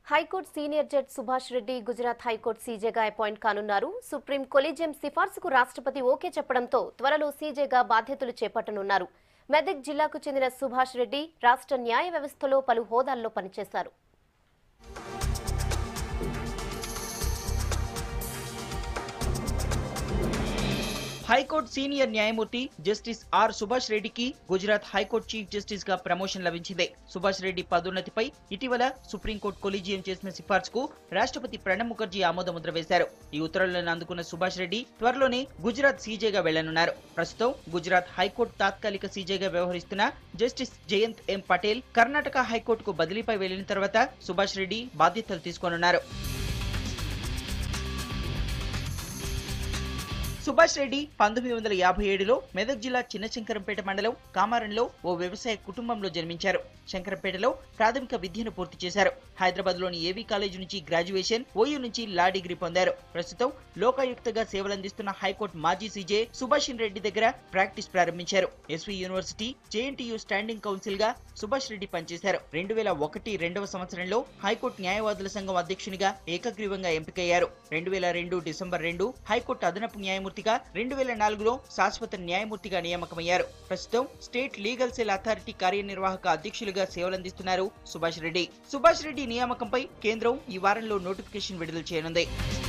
High court senior judge Subhash Reddy Gujarat high court సీజేగా appoint కానున్నారు. Supreme collegium సిఫార్సుకు రాష్ట్రపతి ఓకే చెప్పడంతో త్వరలో సీజేగా బాధ్యతలు చేపట్టనున్నారు. మెదక్ జిల్లాకు చెందిన సుభాష్ రెడ్డి రాష్ట్ర న్యాయ వ్యవస్థలో పలు హోదాల్లో పనిచేశారు. హైకోర్టు సీనియర్ న్యాయమూర్తి జస్టిస్ ఆర్ సుభాష్ రెడ్డికి గుజరాత్ హైకోర్టు చీఫ్ జస్టిస్ గా ప్రమోషన్ లభించింది. సుభాష్ రెడ్డి పదోన్నతిపై ఇటీవల సుప్రీంకోర్టు కొలీజియం చేసిన సిఫార్సుకు రాష్ట్రపతి ప్రణబ్ ముఖర్జీ ఆమోదముద్ర వేశారు. ఈ ఉత్తర్వులను అందుకున్న సుభాష్ రెడ్డి త్వరలోనే గుజరాత్ సీజేగా వెళ్లనున్నారు. ప్రస్తుతం గుజరాత్ హైకోర్టు తాత్కాలిక సీజేగా వ్యవహరిస్తున్న జస్టిస్ జయంత్ ఎం పటేల్ కర్ణాటక హైకోర్టుకు బదిలీపై వెళ్లిన తర్వాత సుభాష్ రెడ్డి బాధ్యతలు తీసుకోనున్నారు. సుభాష్ రెడ్డి 1957లో మెదక్ జిల్లా చిన్నశంకరంపేట మండలం కామారంలో ఓ వ్యవసాయ కుటుంబంలో జన్మించారు. శంకరంపేటలో ప్రాథమిక విద్యను పూర్తి చేశారు. హైదరాబాద్ లోని ఏవీ కాలేజ్ నుంచి గ్రాడ్యుయేషన్, ఓయూ నుంచి లా డిగ్రీ పొందారు. ప్రస్తుతం లోకాయుక్తగా సేవలందిస్తున్న హైకోర్టు మాజీ సీజే సుభాష్ రెడ్డి దగ్గర ప్రాక్టీస్ ప్రారంభించారు. SV university, JNTU standing counsel గా సుభాష్ రెడ్డి పనిచేశారు. 2001-2వ సంవత్సరంలో హైకోర్టు న్యాయవాదుల సంఘం అధ్యక్షునిగా ఏకగ్రీవంగా ఎంపికయ్యారు. 2002 డిసెంబర్ 2 హైకోర్టు అదనపు న్యాయమూర్తిగా, 2004లో శాశ్వత న్యాయమూర్తిగా నియామకమయ్యారు. ప్రస్తుతం స్టేట్ లీగల్ సెల్ అథారిటీ కార్యనిర్వాహక అధ్యక్షులుగా సేవలందిస్తున్నారు సుభాష్ రెడ్డి. సుభాష్ రెడ్డి నియామకంపై కేంద్రం ఈ వారంలో నోటిఫికేషన్ విడుదల చేయనుంది.